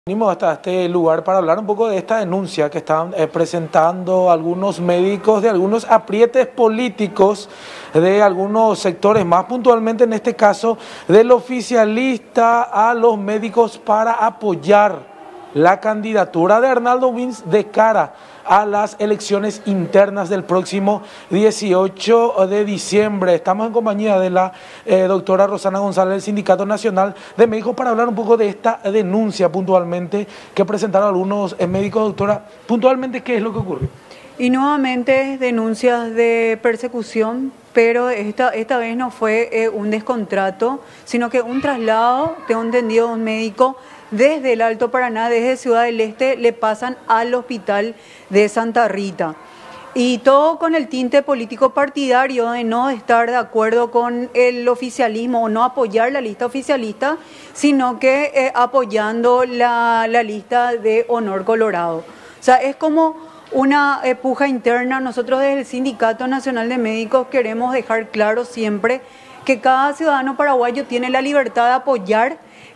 Venimos hasta este lugar para hablar un poco de esta denuncia que están presentando algunos médicos de algunos aprietes políticos de algunos sectores, más puntualmente en este caso del oficialista a los médicos para apoyar la candidatura de Arnaldo Wins de cara a las elecciones internas del próximo 18 de diciembre. Estamos en compañía de la doctora Rosana González del Sindicato Nacional de Médicos para hablar un poco de esta denuncia puntualmente que presentaron algunos médicos. Doctora, puntualmente, ¿qué es lo que ocurrió? Y nuevamente denuncias de persecución, pero esta vez no fue un descontrato, sino que un traslado, tengo entendido, de un médico desde el Alto Paraná, desde Ciudad del Este, le pasan al hospital de Santa Rita. Y todo con el tinte político partidario de no estar de acuerdo con el oficialismo o no apoyar la lista oficialista, sino que apoyando la lista de Honor Colorado. O sea, es como una puja interna. Nosotros desde el Sindicato Nacional de Médicos queremos dejar claro siempre que cada ciudadano paraguayo tiene la libertad de apoyar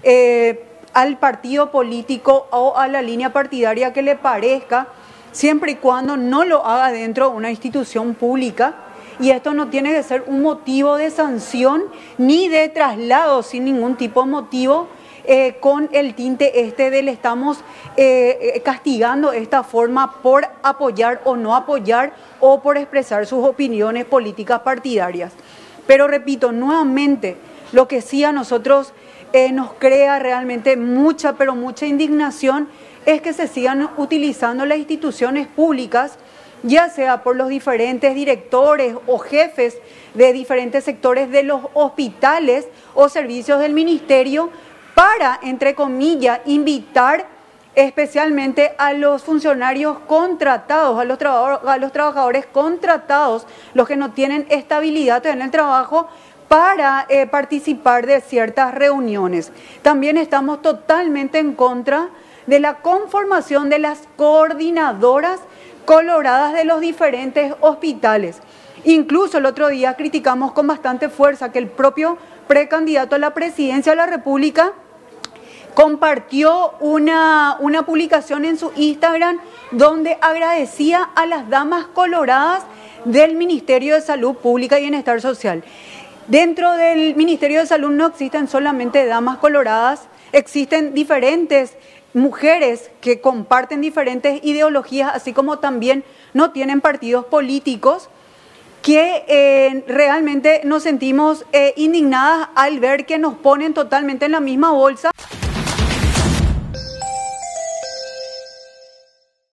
al partido político o a la línea partidaria que le parezca, siempre y cuando no lo haga dentro de una institución pública. Y esto no tiene que ser un motivo de sanción ni de traslado sin ningún tipo de motivo, con el tinte le estamos castigando de esta forma por apoyar o no apoyar o por expresar sus opiniones políticas partidarias. Pero repito, nuevamente, lo que sí a nosotros nos crea realmente mucha indignación es que se sigan utilizando las instituciones públicas, ya sea por los diferentes directores o jefes de diferentes sectores de los hospitales o servicios del ministerio, para, entre comillas, invitar especialmente a los funcionarios contratados, a los trabajadores contratados, los que no tienen estabilidad en el trabajo, para participar de ciertas reuniones. También estamos totalmente en contra de la conformación de las coordinadoras coloradas de los diferentes hospitales. Incluso el otro día criticamos con bastante fuerza que el propio precandidato a la presidencia de la República compartió una publicación en su Instagram donde agradecía a las damas coloradas del Ministerio de Salud Pública y Bienestar Social. Dentro del Ministerio de Salud no existen solamente damas coloradas, existen diferentes mujeres que comparten diferentes ideologías, así como también no tienen partidos políticos, que realmente nos sentimos indignadas al ver que nos ponen totalmente en la misma bolsa.